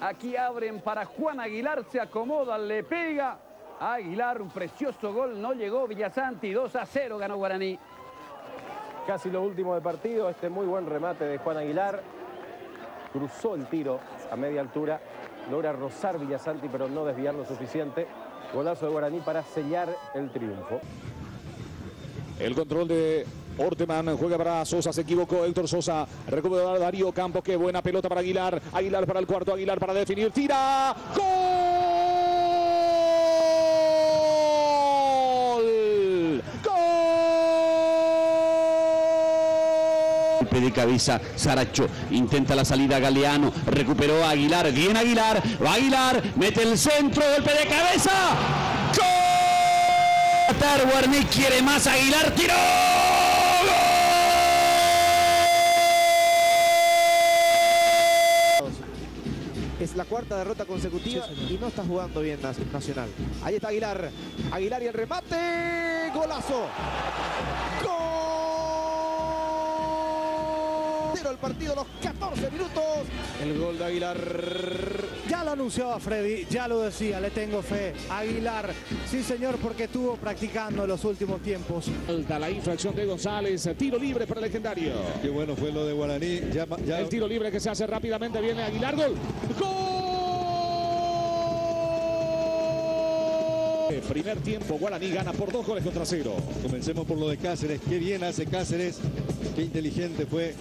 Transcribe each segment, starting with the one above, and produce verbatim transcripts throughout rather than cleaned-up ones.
Aquí abren para Juan Aguilar, se acomoda, le pega a Aguilar, un precioso gol, no llegó Villasanti, dos a cero ganó Guaraní. Casi lo último de partido, este muy buen remate de Juan Aguilar. Cruzó el tiro a media altura, logra rozar Villasanti, pero no desviar lo suficiente. Golazo de Guaraní para sellar el triunfo. El control de Orteman, juega para Sosa, se equivocó Héctor Sosa, recupera Darío Campos, qué buena pelota para Aguilar, Aguilar para el cuarto, Aguilar para definir, tira, ¡gol! ¡Gol! Golpe de cabeza, Saracho, intenta la salida Galeano, recuperó a Aguilar, bien Aguilar, va Aguilar, mete el centro, golpe de cabeza, ¡gol! Guaraní quiere más, Aguilar tiró. Es la cuarta derrota consecutiva y no está jugando bien Nacional. Ahí está Aguilar. Aguilar y el remate. Golazo. Gol. El partido, los catorce minutos. El gol de Aguilar. Ya lo anunciaba Freddy, ya lo decía, le tengo fe. Aguilar, sí señor, porque estuvo practicando los últimos tiempos. Alta la infracción de González, tiro libre para el legendario. Qué bueno fue lo de Guaraní. Ya, ya... El tiro libre que se hace rápidamente, viene Aguilar, gol. ¡Gol! Primer tiempo, Guaraní gana por dos goles contra cero. Comencemos por lo de Cáceres. Qué bien hace Cáceres, qué inteligente fue.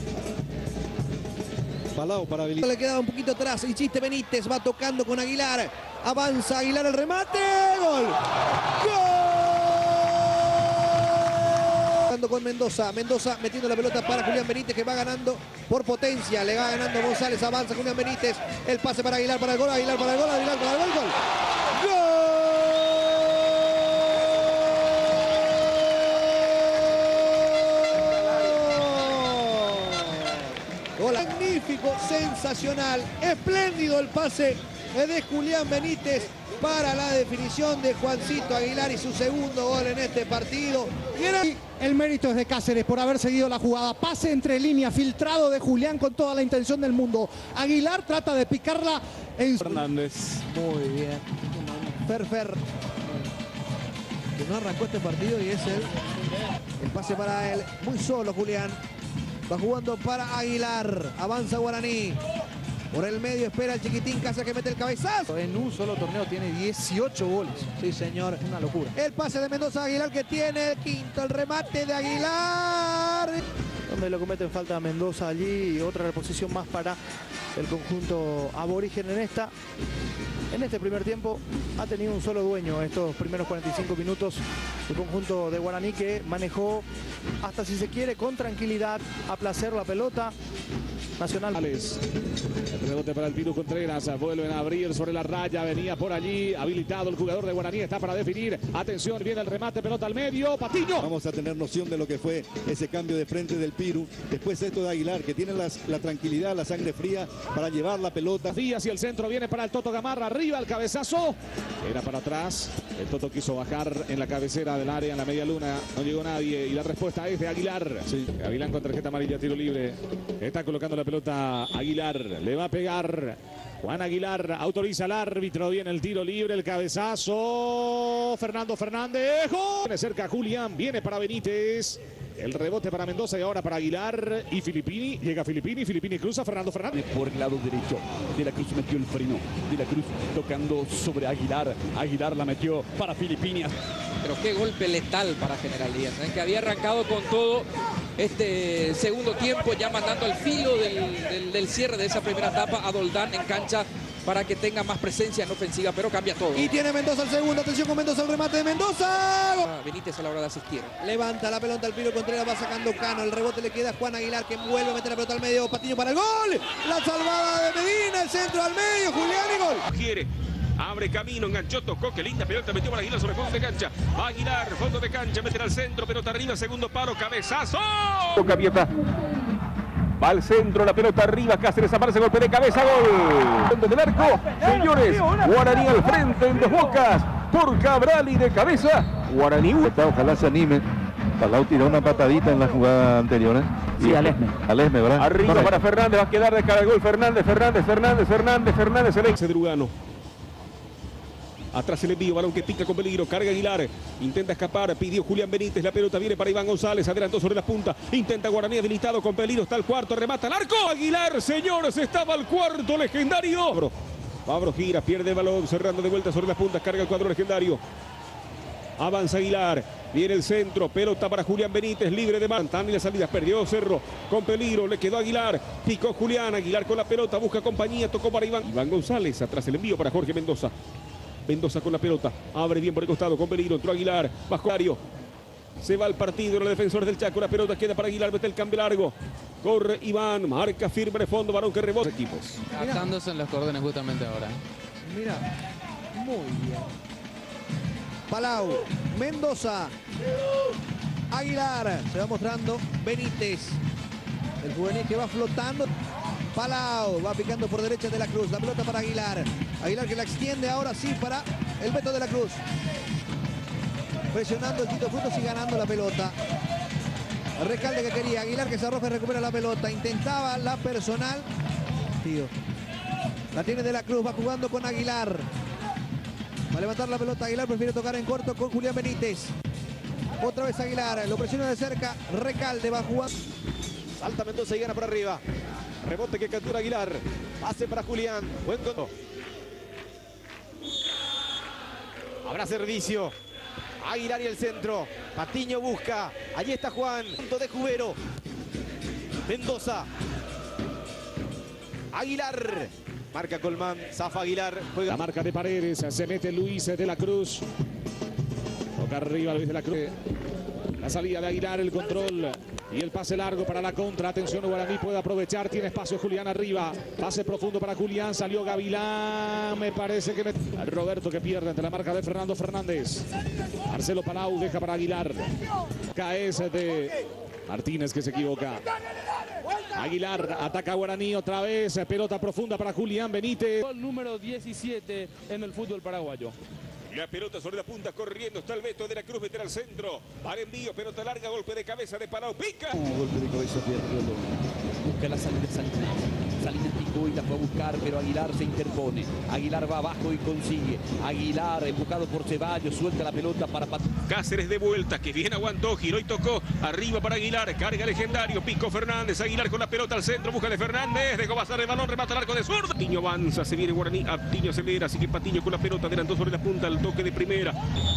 Palau para habilitar. Le quedaba un poquito atrás, insiste Benítez, va tocando con Aguilar, avanza Aguilar, el remate, gol, gol. Con Mendoza, Mendoza metiendo la pelota para Julián Benítez, que va ganando por potencia, le va ganando González, avanza Julián Benítez, el pase para Aguilar para el gol, Aguilar para el gol, Aguilar para el gol, gol. Magnífico, sensacional, espléndido el pase de Julián Benítez para la definición de Juancito Aguilar y su segundo gol en este partido. El mérito es de Cáceres por haber seguido la jugada. Pase entre líneas, filtrado de Julián con toda la intención del mundo. Aguilar trata de picarla en... Fernández. Muy bien. Ferfer. Que no arrancó este partido y es el, el pase para él. Muy solo Julián. Va jugando para Aguilar. Avanza Guaraní. Por el medio espera el chiquitín Casa que mete el cabezazo. En un solo torneo tiene dieciocho goles. Sí, señor. Una locura. El pase de Mendoza a Aguilar que tiene el quinto. El remate de Aguilar. Donde lo cometen falta a Mendoza allí y otra reposición más para el conjunto aborigen en esta. En este primer tiempo ha tenido un solo dueño estos primeros cuarenta y cinco minutos. El conjunto de Guaraní que manejó hasta si se quiere con tranquilidad, a placer la pelota. Nacional. El rebote para el Piru Contreras, vuelven a abrir sobre la raya, venía por allí, habilitado el jugador de Guaraní, está para definir, atención, viene el remate, pelota al medio, Patiño. Vamos a tener noción de lo que fue ese cambio de frente del Piru, después esto de Aguilar, que tiene las, la tranquilidad, la sangre fría para llevar la pelota. Díaz y el centro viene para el Toto Gamarra, arriba el cabezazo, era para atrás, el Toto quiso bajar en la cabecera del área, en la media luna, no llegó nadie y la respuesta es de Aguilar. Sí. Aguilar con tarjeta amarilla, tiro libre, está colocando la pelota Aguilar, le va a pegar Juan Aguilar, autoriza al árbitro, viene el tiro libre, el cabezazo, Fernando Fernández, ¡gol! Viene cerca Julián, viene para Benítez, el rebote para Mendoza y ahora para Aguilar y Filippini, llega Filippini, Filippini cruza, Fernando Fernández. Por el lado derecho, De la Cruz metió el freno, De la Cruz tocando sobre Aguilar, Aguilar la metió para Filippini. Pero qué golpe letal para General Díaz, ¿eh? Que había arrancado con todo este segundo tiempo, ya mandando al filo del, del, del cierre de esa primera etapa a Doldán en cancha para que tenga más presencia en ofensiva, pero cambia todo. Y tiene Mendoza el segundo, atención con Mendoza, el remate de Mendoza. Benítez a la hora de asistir. Levanta la pelota el Piru Contreras, va sacando Cano, el rebote le queda a Juan Aguilar que vuelve a meter la pelota al medio, Patiño para el gol. La salvada de Medina, el centro al medio, Julián y gol. Quiere. Abre camino, enganchó, tocó, qué linda pelota, metió para Aguilar sobre fondo de cancha. Va Aguilar, fondo de cancha, meter al centro, pelota arriba, segundo paro, cabezazo. Toca abierta. Va al centro, la pelota arriba, Cáceres aparece, golpe de cabeza, gol. Del arco, señores, Guaraní al frente en Dos Bocas, por Cabral y de cabeza, Guaraní. Ojalá se anime Palau tiró una patadita en la jugada anterior. ¿eh? Sí, Alesme. Alesme, ¿verdad? Arriba Correcto. para Fernández, va a quedar de cara el gol Fernández, Fernández, Fernández, Fernández, Fernández, el ex de Lugano. Atrás el envío, balón que pica con peligro, carga Aguilar, intenta escapar, pidió Julián Benítez, la pelota viene para Iván González, adelantó sobre la punta, intenta Guaraní habilitado con peligro, está el cuarto, remata al arco, Aguilar, señores, estaba el cuarto legendario. Pablo, Pablo gira, pierde el balón, cerrando de vuelta sobre las puntas, carga el cuadro legendario. Avanza Aguilar, viene el centro, pelota para Julián Benítez, libre de Mantán y las salidas, perdió Cerro, con peligro, le quedó Aguilar, picó Julián, Aguilar con la pelota, busca compañía, tocó para Iván. Iván González, atrás el envío para Jorge Mendoza. Mendoza con la pelota, abre bien por el costado, con peligro, entró Aguilar, bajo Mario. Se va el partido, los defensores del Chaco, la pelota queda para Aguilar, mete el cambio largo. Corre Iván, marca firme de fondo, varón que rebota. Equipos. Atándose en los cordones justamente ahora. Mira, muy bien. Palau, Mendoza, Aguilar, se va mostrando Benítez. El juvenil que va flotando. Palau va picando por derecha de la Cruz. La pelota para Aguilar. Aguilar que la extiende ahora sí para el Beto de la Cruz. Presionando el Tito Frutos y ganando la pelota. El recalde que quería. Aguilar que se arroja y recupera la pelota. Intentaba la personal. Tío. La tiene de la Cruz. Va jugando con Aguilar. Va a levantar la pelota. Aguilar prefiere tocar en corto con Julián Benítez. Otra vez Aguilar. Lo presiona de cerca. Recalde va jugando. Salta Mendoza y gana por arriba. Rebote que captura Aguilar. Pase para Julián. Buen control. Habrá servicio. Aguilar y el centro. Patiño busca. Allí está Juan. Punto de Jubero. Mendoza. Aguilar. Marca Colmán. Zafa Aguilar. Juega. La marca de Paredes. Se mete Luis de la Cruz. Toca arriba Luis de la Cruz. La salida de Aguilar, el control y el pase largo para la contra. Atención, Guaraní puede aprovechar. Tiene espacio Julián arriba. Pase profundo para Julián. Salió Gavilán. Me parece que... Me... Roberto que pierde ante la marca de Fernando Fernández. Marcelo Palau deja para Aguilar. K S de Martínez que se equivoca. Aguilar ataca a Guaraní otra vez. Pelota profunda para Julián Benítez. Gol número diecisiete en el fútbol paraguayo. La pelota sobre la punta, corriendo, está el Beto de la Cruz, meter al centro. Para envío, pelota larga, golpe de cabeza de Palau, pica. Uh, golpe de cabeza, pierde. Busca la salida de Salinas. Salinas picó y la fue a buscar, pero Aguilar se interpone. Aguilar va abajo y consigue. Aguilar, empujado por Ceballos, suelta la pelota para... Cáceres de vuelta, que bien aguantó, giró y tocó. Arriba para Aguilar, carga legendario, Pico Fernández. Aguilar con la pelota al centro, busca de Fernández. Dejó pasar el balón, remata el arco de zurda. Patiño avanza, se viene Guaraní, Patiño acelera, así que Patiño con la pelota, adelantó sobre la punta, el toque de primera.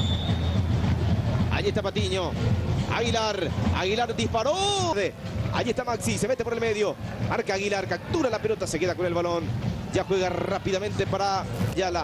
Allí está Patiño. Aguilar. Aguilar disparó. Allí está Maxi. Se mete por el medio. Marca Aguilar. Captura la pelota. Se queda con el balón. Ya juega rápidamente para Ayala.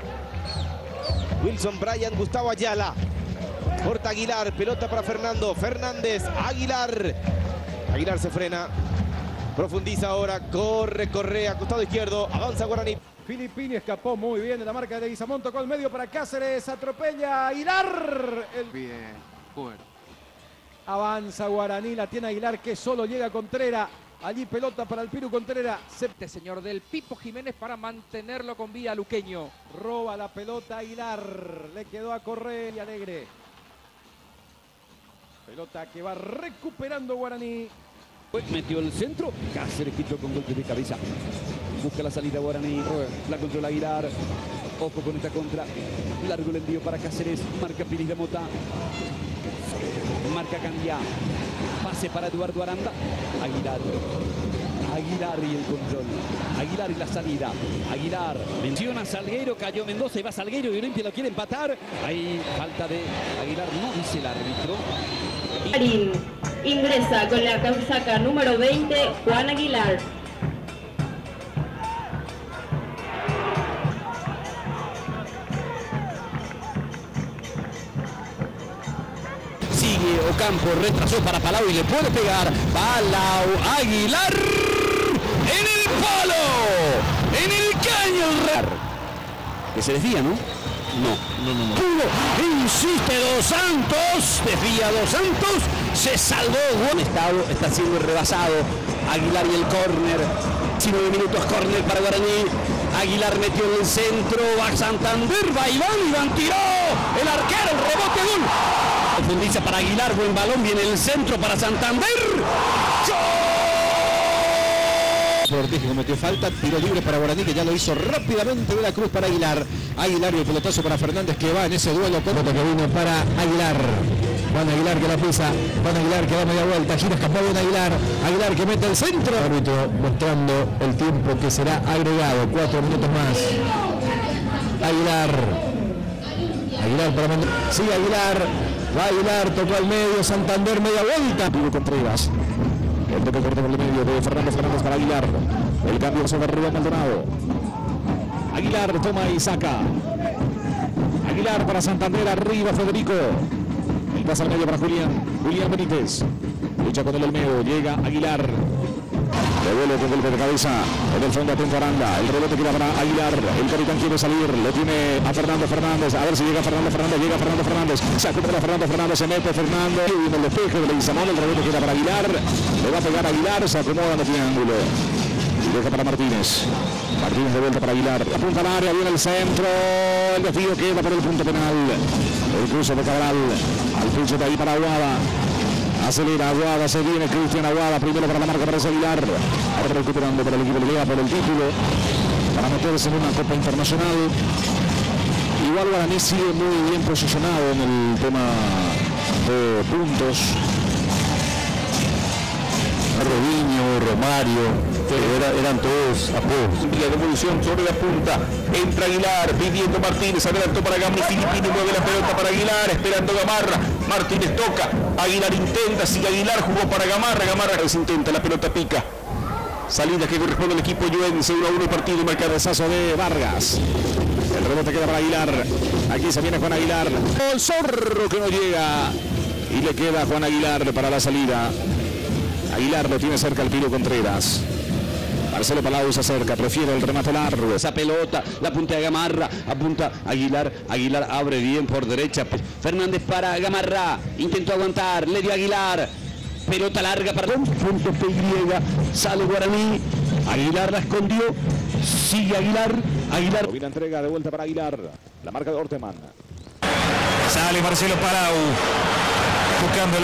Wilson Bryan. Gustavo Ayala. Corta Aguilar. Pelota para Fernando. Fernández. Aguilar. Aguilar se frena. Profundiza ahora. Corre Correa. Costado izquierdo. Avanza Guaraní. Filippini escapó muy bien de la marca de Guizamón, tocó el medio para Cáceres, atropella a Aguilar. El... Bien, fuerte. Avanza Guaraní, la tiene Aguilar que solo llega Contreras. Allí pelota para el Piru Contreras. Este señor del Pipo Jiménez para mantenerlo con vía Luqueño. Roba la pelota Aguilar, le quedó a Correa y Alegre. Pelota que va recuperando Guaraní. Metió el centro, Cáceres quitó con golpe de cabeza. Busca la salida Guaraní, la controla Aguilar. Ojo con esta contra. Largo el envío para Cáceres. Marca Piris de Mota. Marca Candia. Pase para Eduardo Aranda. Aguilar. Aguilar y el control. Aguilar y la salida. Aguilar. Menciona Salguero. Cayó Mendoza y va Salguero y Olimpia lo quiere empatar. Ahí falta de Aguilar. No dice el árbitro. Marín ingresa con la casaca número veinte, Juan Aguilar. Sigue Ocampo, retrasó para Palau y le puede pegar. Palau, Aguilar en el palo, en el caño. Que se desvía, ¿no? No, no, no, no. Pudo, insiste Dos Santos, desvía Dos Santos, se salvó. Buen estado, está siendo rebasado Aguilar y el córner. diecinueve minutos, córner para Guaraní. Aguilar metió en el centro, va Santander, va Iván, Iván tiró, el arquero, el rebote, gol. profundiza para Aguilar, buen balón, viene el centro para Santander. Ortiz que cometió falta, tiro libre para Guaraní que ya lo hizo rápidamente de la Cruz para Aguilar. Aguilar y el pelotazo para Fernández que va en ese duelo con otro que vino para Aguilar. Juan Aguilar que la pisa, Juan Aguilar que da media vuelta, gira escapó bien Aguilar, Aguilar que mete el centro. Árbitro mostrando el tiempo que será agregado, cuatro minutos más. Aguilar, Aguilar para Mendoza, sigue Aguilar, va Aguilar, tocó al medio, Santander media vuelta. Pivo Contreras. El toque corto por el medio de Fernando Fernández para Aguilar. El cambio sobre Rubén Maldonado. Aguilar toma y saca. Aguilar para Santander, arriba Federico. El pase al medio para Julián. Julián Benítez. Lucha con el Olmedo. Llega Aguilar. Devuelve con golpe de cabeza. En el fondo atento Aranda. El rebote queda para Aguilar. El capitán quiere salir. Lo tiene a Fernando Fernández. A ver si llega Fernando Fernández. Llega Fernando Fernández. Saca para Fernando Fernández. Se mete Fernando. Y en el despeje de Leguizamón. El rebote queda para Aguilar. Le va a pegar a Aguilar. Se acomoda en el triángulo. Y deja para Martínez. Martínez de vuelta para Aguilar. Apunta al área. Viene el centro. El desvío queda por el punto penal. El cruce de Cabral. Al pulso de ahí para Aguada. Acelera Aguada, se viene Cristian Aguada, primero para la marca para Aguilar, ahora recuperando para el equipo Liga por el título, para meterse en una Copa Internacional. Igual Guaraní sigue muy bien posicionado en el tema de puntos. Robinho, Romario, era, eran todos apodos. La devolución sobre la punta, entra Aguilar, pidiendo Martínez, adelantó para Gamni, Filipini mueve la pelota para Aguilar, esperando Gamarra, Martínez toca, Aguilar intenta, sigue Aguilar, jugó para Gamarra, Gamarra intenta, la pelota pica. Salida que corresponde al equipo Juventus, uno a uno el partido, marca el cabezazo de Vargas. El rebote queda para Aguilar, aquí se viene Juan Aguilar, el Zorro que no llega, y le queda Juan Aguilar para la salida. Aguilar lo tiene cerca el Piro Contreras. Marcelo Palau se acerca, prefiere el remate largo. Esa pelota, la punta de Gamarra, apunta Aguilar, Aguilar abre bien por derecha. Fernández para Gamarra, intentó aguantar, le dio Aguilar. Pelota larga para punto P Y, sale Guaraní. Aguilar la escondió, sigue Aguilar, Aguilar. Bien entrega de vuelta para Aguilar, la marca de Orteman. Sale Marcelo Palau, buscándolo.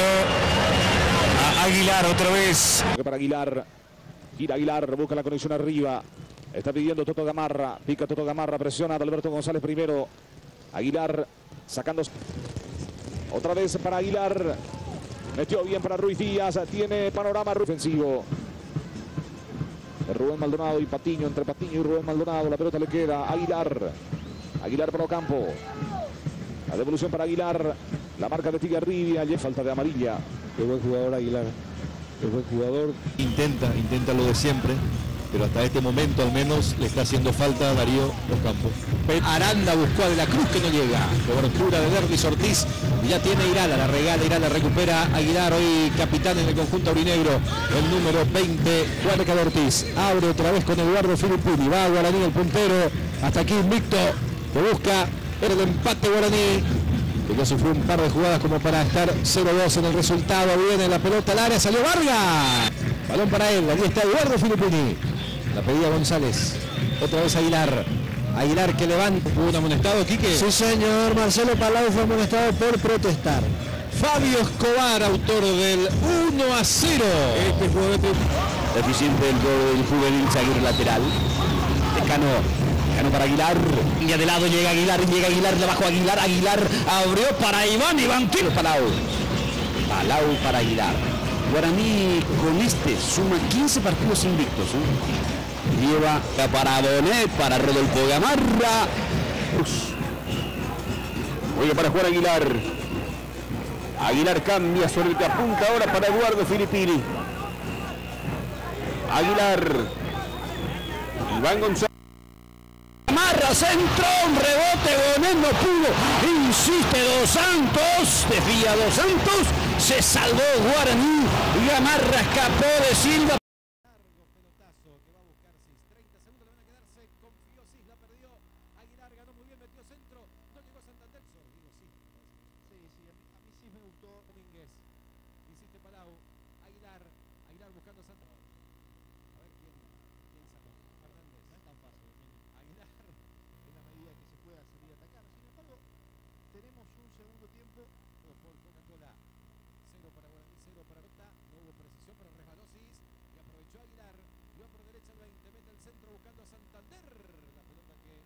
Aguilar otra vez. Para Aguilar, gira Aguilar, busca la conexión arriba. Está pidiendo Toto Gamarra, pica Toto Gamarra, presiona a Alberto González primero. Aguilar sacando. Otra vez para Aguilar. Metió bien para Ruiz Díaz, tiene panorama ofensivo. De Rubén Maldonado y Patiño, entre Patiño y Rubén Maldonado, la pelota le queda a Aguilar. Aguilar para Ocampo. La devolución para Aguilar. La marca de Tigarribia, y falta de amarilla. Qué buen jugador Aguilar. Qué buen jugador. Intenta, intenta lo de siempre. Pero hasta este momento al menos le está haciendo falta a Darío Ocampo. Aranda buscó a De la Cruz que no llega. Cobertura de Derdis Ortiz. Y ya tiene Irala, la regala Irala, recupera Aguilar, hoy capitán en el conjunto aurinegro. El número veinte, Juan de Ortiz. Abre otra vez con Eduardo Filippini. Va a Guaraní el puntero. Hasta aquí invicto. Que busca el empate Guaraní. Que ya sufrió un par de jugadas como para estar cero dos en el resultado. Viene la pelota al área, salió Vargas. Balón para él, allí está Eduardo Filippini. La pedía González. Otra vez Aguilar. Aguilar que levanta. ¿Hubo un amonestado, Quique? Sí, señor. Marcelo Palau fue amonestado por protestar. Fabio Escobar, autor del uno a cero. Este jugador eficiente del gol del juvenil, Zaguir lateral. Escano. Escano para Aguilar. Línea de lado, llega Aguilar, llega Aguilar, le bajó Aguilar. Aguilar abrió para Iván, Iván tiro. Palau. Palau para Aguilar. Guaraní con este suma quince partidos invictos. ¿eh? Lleva para Bonet, para Rodolfo Gamarra. Oiga, para Juan Aguilar. Aguilar cambia sobre el que apunta ahora para Eduardo Filippini. Aguilar. Iván González. Gamarra, centro, un rebote, Bonet no pudo. Insiste Dos Santos. Desvía Dos Santos. Se salvó Guaraní. Gamarra escapó de Silva. Tenemos un segundo tiempo. va por derecha el veinte, mete el centro buscando a Santander. La pelota que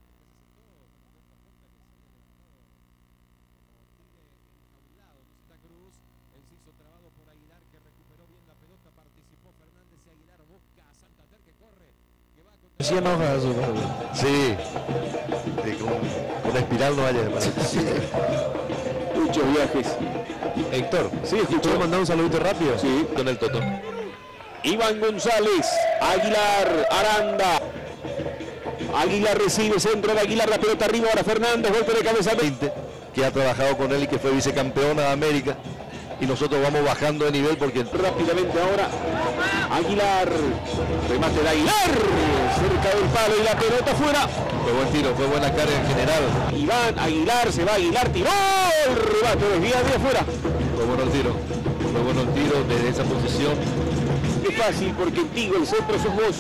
Cruz, el se hizo trabado por Aguilar, que recuperó bien la pelota, participó Fernández y Aguilar busca a Santander, que corre, que va con... Sí, enoja eso. Sí, sí, con, con espiral no vaya de Muchos viajes. Héctor, sí, escuchó mandar un saludito rápido. Sí, con el Toto. Iván González, Aguilar, Aranda. Aguilar recibe, centro de Aguilar, la pelota arriba para Fernández, golpe de cabeza. Que ha trabajado con él y que fue vicecampeona de América. Y nosotros vamos bajando de nivel porque... Rápidamente ahora, Aguilar, remate de Aguilar, cerca del palo y la pelota fuera. Fue buen tiro, fue buena carga en general. Iván, Aguilar, se va Aguilar, tiró, el remate desviado de afuera. Fue bueno el tiro, fue bueno el tiro desde esa posición. Es fácil porque en Tigo el centro sos vos.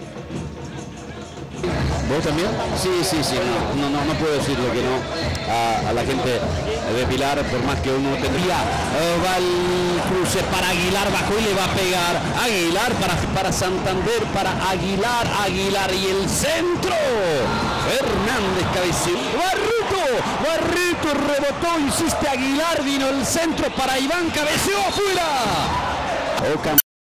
¿Vos también? Sí, sí, sí, no, no, no, no puedo decirle que no a, a la gente de Pilar, por más que uno tendría. Eh, va el cruce para Aguilar, bajó y le va a pegar. Aguilar para, para Santander, para Aguilar, Aguilar y el centro. Fernández cabeceó. Barrito, Barrito rebotó, insiste Aguilar, vino el centro para Iván, cabeceó afuera.